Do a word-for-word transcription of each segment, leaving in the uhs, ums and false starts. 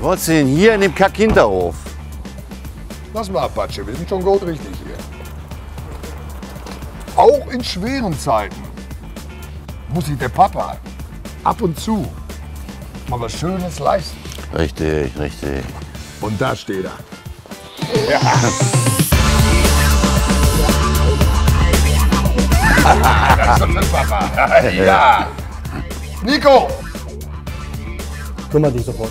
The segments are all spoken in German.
wolltest du denn hier in dem Kack-Hinterhof? Lass mal, Apache, wir sind schon gut richtig hier. Auch in schweren Zeiten muss sich der Papa ab und zu mal was Schönes leisten. Richtig, richtig. Und da steht er. Ja. Das ist unser Papa. Ja. Nico! Kümmer dich sofort.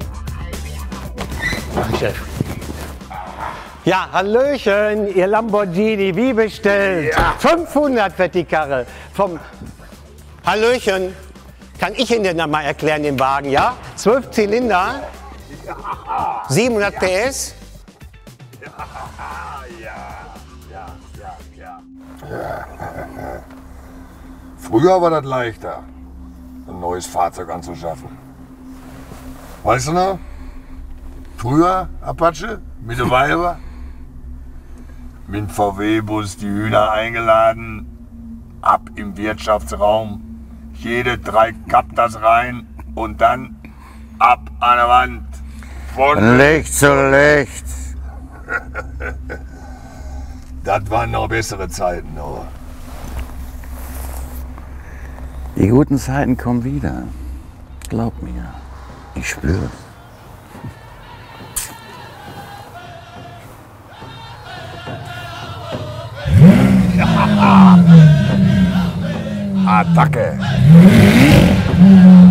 Chef. Ja, Hallöchen, ihr Lamborghini, wie bestellt? Ja. fünfhundert wird die Karre. Vom Hallöchen, kann ich Ihnen denn mal erklären, den Wagen, ja? zwölf Zylinder, siebenhundert P S. Früher war das leichter, ein neues Fahrzeug anzuschaffen. Weißt du noch? Früher, Apache, mit der Weiber, mit dem V W-Bus die Hühner eingeladen, ab im Wirtschaftsraum, jede drei Kaptas rein und dann ab an der Wand. Von Licht zu Licht. Das waren noch bessere Zeiten, aber. Die guten Zeiten kommen wieder. Glaub mir. Ich spür's. Attacke!